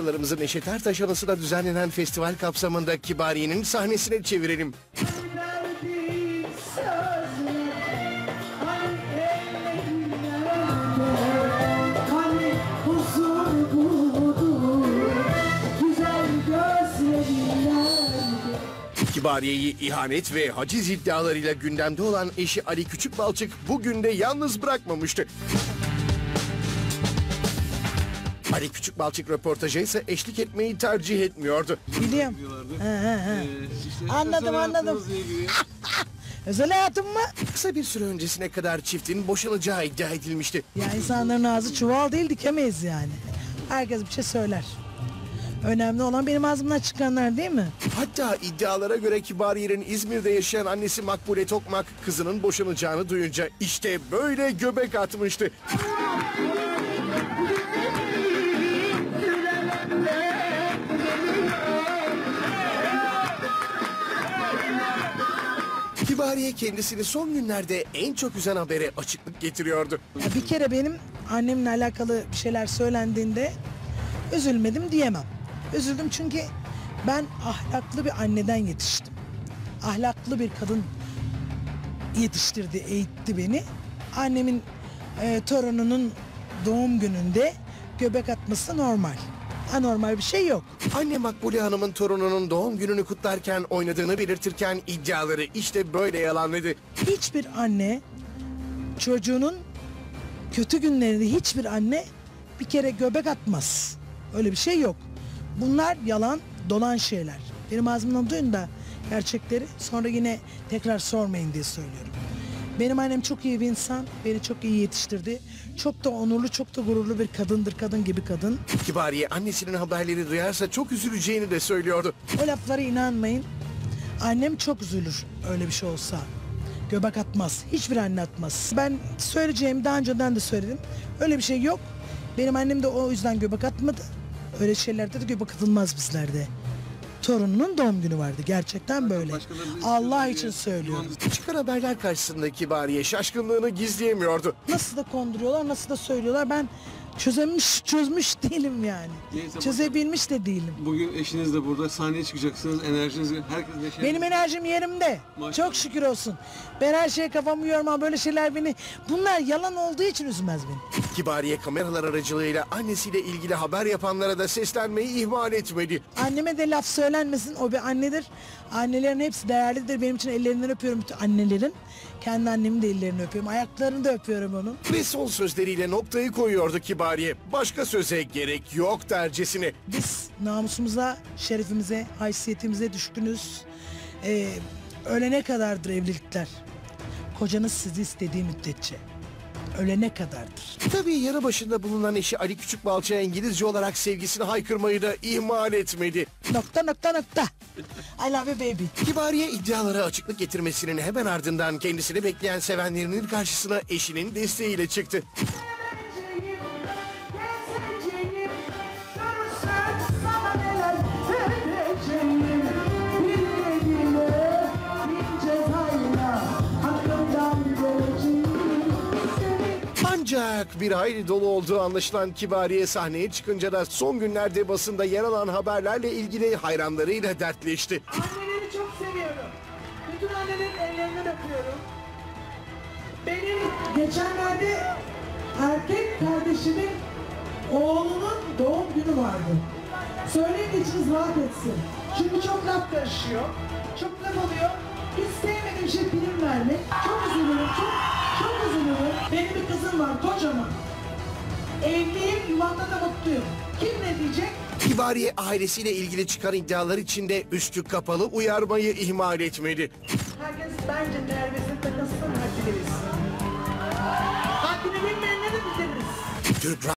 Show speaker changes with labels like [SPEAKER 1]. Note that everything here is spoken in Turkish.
[SPEAKER 1] kameralarımızı Neşet Ertaş anısına düzenlenen festival kapsamında Kibariye'nin sahnesine çevirelim. Kibariye'yi ihanet ve haciz iddialarıyla gündemde olan eşi Ali Küçükbalçık bugün de yalnız bırakmamıştı. Ali Küçükbalçık röportaja ise eşlik etmeyi tercih etmiyordu.
[SPEAKER 2] Biliyorum. Anladım. Özel hayatım mı?
[SPEAKER 1] Kısa bir süre öncesine kadar çiftin boşanacağı iddia edilmişti.
[SPEAKER 2] Ya insanların ağzı çuval değil, dikemeyiz yani. Herkes bir şey söyler. Önemli olan benim ağzımdan çıkanlar değil mi?
[SPEAKER 1] Hatta iddialara göre Kibariye'nin İzmir'de yaşayan annesi Makbule Tokmak kızının boşanacağını duyunca işte böyle göbek atmıştı. Kibariye kendisini son günlerde en çok üzen habere açıklık getiriyordu.
[SPEAKER 2] Ya bir kere benim annemle alakalı bir şeyler söylendiğinde üzülmedim diyemem. Üzüldüm çünkü ben ahlaklı bir anneden yetiştim. Ahlaklı bir kadın yetiştirdi, eğitti beni. Annemin torununun doğum gününde göbek atması normal. Anormal bir şey yok.
[SPEAKER 1] Anne Makbule Hanım'ın torununun doğum gününü kutlarken oynadığını belirtirken iddiaları işte böyle yalanladı.
[SPEAKER 2] Hiçbir anne çocuğunun kötü günlerinde hiçbir anne bir kere göbek atmaz. Öyle bir şey yok. Bunlar yalan, dolan şeyler. Benim ağzımdan duyun da gerçekleri, sonra yine tekrar sormayın diye söylüyorum. Benim annem çok iyi bir insan, beni çok iyi yetiştirdi. Çok da onurlu, çok da gururlu bir kadındır, kadın gibi kadın.
[SPEAKER 1] Kibariye annesinin haberleri duyarsa çok üzüleceğini de söylüyordu.
[SPEAKER 2] O laflara inanmayın. Annem çok üzülür öyle bir şey olsa. Göbek atmaz, hiçbir anne atmaz. Ben söyleyeceğimi daha önceden de söyledim. Öyle bir şey yok. Benim annem de o yüzden göbek atmadı. Öyle şeylerde de göbek atılmaz bizlerde. Torununun doğum günü vardı. Gerçekten böyle. Allah için söylüyorum.
[SPEAKER 1] Çıkan haberler karşısında Kibariye şaşkınlığını gizleyemiyordu.
[SPEAKER 2] Nasıl da konduruyorlar, nasıl da söylüyorlar. Ben çözmüş değilim yani.
[SPEAKER 3] Neyse,
[SPEAKER 2] Çözebilmiş de değilim.
[SPEAKER 3] Bugün eşiniz de burada, sahneye çıkacaksınız, enerjiniz, herkes neşeli.
[SPEAKER 2] Benim enerjim yerimde.
[SPEAKER 3] Maşallah.
[SPEAKER 2] Çok şükür olsun. Ben her şeye kafamı yormam. Böyle şeyler beni... Bunlar yalan olduğu için üzmez beni.
[SPEAKER 1] Kibariye kameralar aracılığıyla annesiyle ilgili haber yapanlara da seslenmeyi ihmal etmedi.
[SPEAKER 2] Anneme de laf söylenmesin. O bir annedir. Annelerin hepsi değerlidir. Benim için ellerinden öpüyorum bütün annelerin. Kendi annemin de ellerini öpüyorum. Ayaklarını da öpüyorum onun.
[SPEAKER 1] Ve son sözleriyle noktayı koyuyordu Kibariye. Başka söze gerek yok dercesine.
[SPEAKER 2] Biz namusumuza, şerefimize, haysiyetimize düşkünüz. Ölene kadardır evlilikler. Kocanız sizi istediği müddetçe. Ölene kadardır.
[SPEAKER 1] Tabii yanı başında bulunan eşi Ali Küçükbalçık'a İngilizce olarak sevgisini haykırmayı da ihmal etmedi.
[SPEAKER 2] Nokta. I love you baby.
[SPEAKER 1] Kibariye iddialara açıklık getirmesinin hemen ardından kendisini bekleyen sevenlerinin karşısına eşinin desteğiyle çıktı. Ancak bir hayli dolu olduğu anlaşılan Kibariye sahneye çıkınca da son günlerde basında yer alan haberlerle ilgili hayranlarıyla dertleşti.
[SPEAKER 2] Anneleri çok seviyorum. Bütün annelerin ellerinden öpüyorum. Benim geçenlerde erkek kardeşimin oğlunun doğum günü vardı. Söyleyin de içiniz rahat etsin. Çünkü çok laf karışıyor. Çok laf oluyor. Hiç sevmediğim şey prim vermek. Çok üzülürüm, çok üzülürüm. Benim bir kızım var, kocaman. Evliyim, yuvamda da mutluyum. Kim ne diyecek?
[SPEAKER 1] Kibariye ailesiyle ilgili çıkan iddialar içinde üstü kapalı uyarmayı ihmal etmedi.
[SPEAKER 2] Herkes bence nervesini takılsın, haddini bilsin. Haddini bilmeyenleri de biliriz.
[SPEAKER 1] Türk